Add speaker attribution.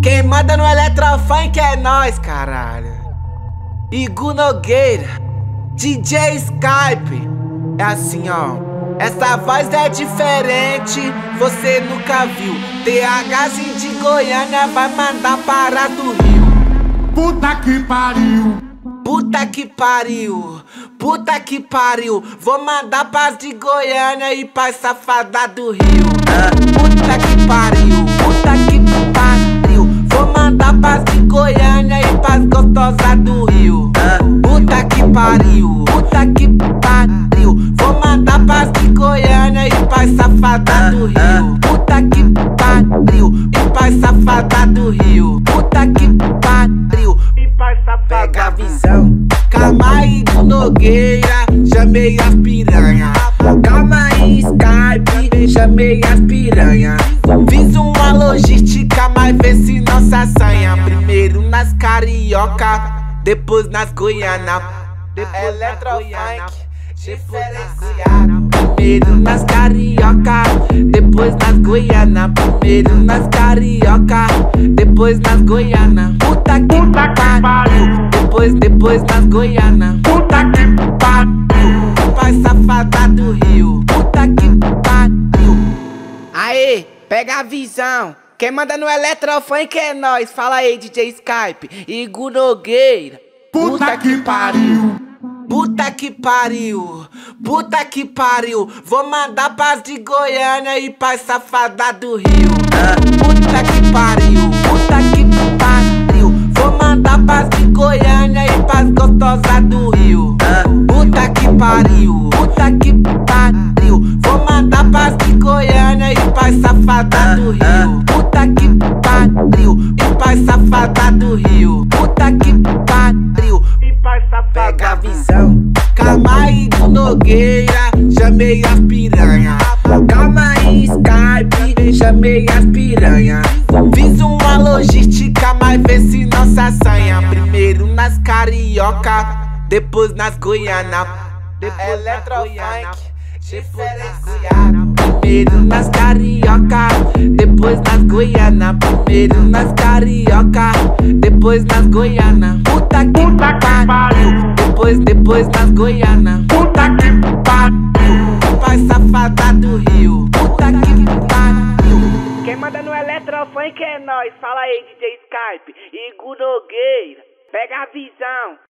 Speaker 1: Quem manda no Eletrofunk é nós, caralho. Igu Nogueira, DJ Skype. É assim, ó. Essa voz é diferente, você nunca viu. THzinho de Goiânia vai mandar para do Rio.
Speaker 2: Puta que pariu.
Speaker 1: Puta que pariu, puta que pariu. Vou mandar pras de Goiânia e pras safada do Rio. Puta que pariu, puta que pariu. Vou mandar pras de Goiânia e pras gostosas do Rio. Puta que pariu, puta que pariu. Vou mandar pras de Goiânia e pras safada do Rio. Puta que pariu, e pras safada do Rio. Puta que pariu. Pega a visão, calma aí, Igu Nogueira, chamei as piranha. Calma aí, Skype, chamei as piranha. Fiz uma logística, mas vê se não se assanha. Primeiro nas carioca, depois nas goiana. Eletrofunk diferenciado. Primeiro nas carioca, depois nas goiana. Primeiro nas carioca, depois nas goiana. Puta que pariu. Depois nas goiana. Puta que pariu. Pai safada do Rio. Puta que pariu. Aê, pega a visão. Quem manda no Eletrofunk é nós. Fala aí, DJ Skype. Igu Nogueira.
Speaker 2: Puta que pariu.
Speaker 1: Puta que pariu, puta que pariu. Vou mandar pras de Goiânia e pras safada do Rio. Puta que pariu, puta que pariu. Vou mandar pras de Goiânia e pras gostosas do Rio. Puta que pariu, puta que pariu. Vou mandar pras de Goiânia e pras safada do Rio. Puta que pariu, e pras safada do Rio. Puta que pariu. Pega a visão, calma aí, Igu Nogueira, chamei as piranha. Calma aí, Skype, chamei as piranha. Fiz uma logística, mas vê se não se assanha. Primeiro nas carioca, depois nas goiana. Eletrofunk diferenciado. Primeiro nas carioca, depois nas goiana. Primeiro nas carioca, depois nas goiana. Puta que pariu. Depois nas goiana. Puta que pariu. Pai safada do Rio. Puta que pariu. Quem manda no Eletrofunk é nós. Fala aí, DJ Skype. Igu Nogueira. Pega a visão.